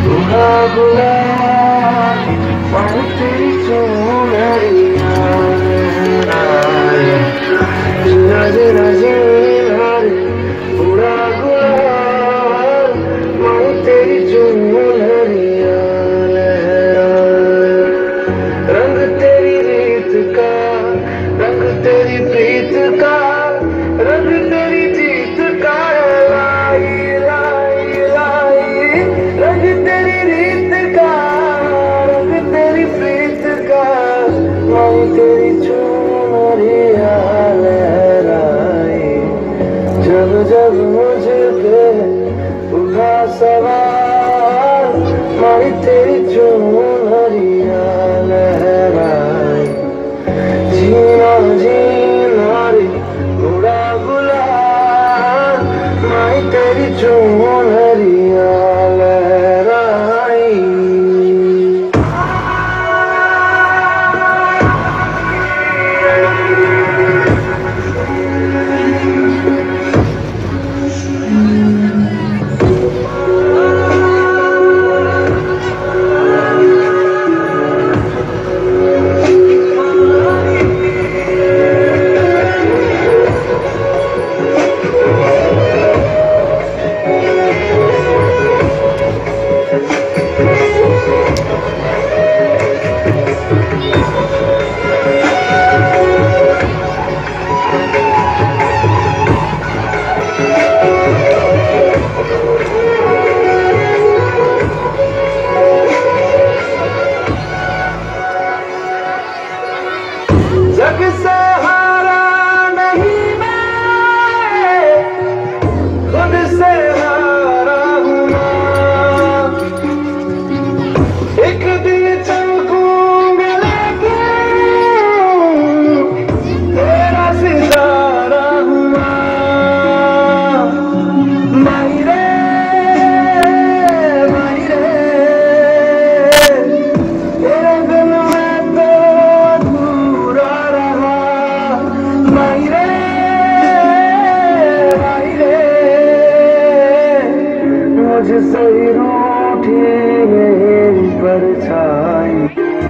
बुला बुला मैं तेरी चुनरिया जीना जीना जीना रे बुला बुला मैं तेरी चुनरिया रंग तेरी रीत का रंग तेरी प्रीत का रंग तेरी जीत का लाई लाई लाई रंग तेरी रीत का रंग तेरी प्रीत का मैं तेरी चुनरिया लहराई जब जब मुझ पे उठा सवार मैं तेरी चुनरिया लहराई जीना जीना रे बुला बुला मैं तेरी चुनरिया लहराई। जग से हारा नहीं मैं खुद से हारा हूँ मैं एक दिन चमकूंगा लेकिन तेरा सितारा हूँ मैं रे तेरे बिन मैं तो अधूरा मुझसे रूठी मेरी परछाई।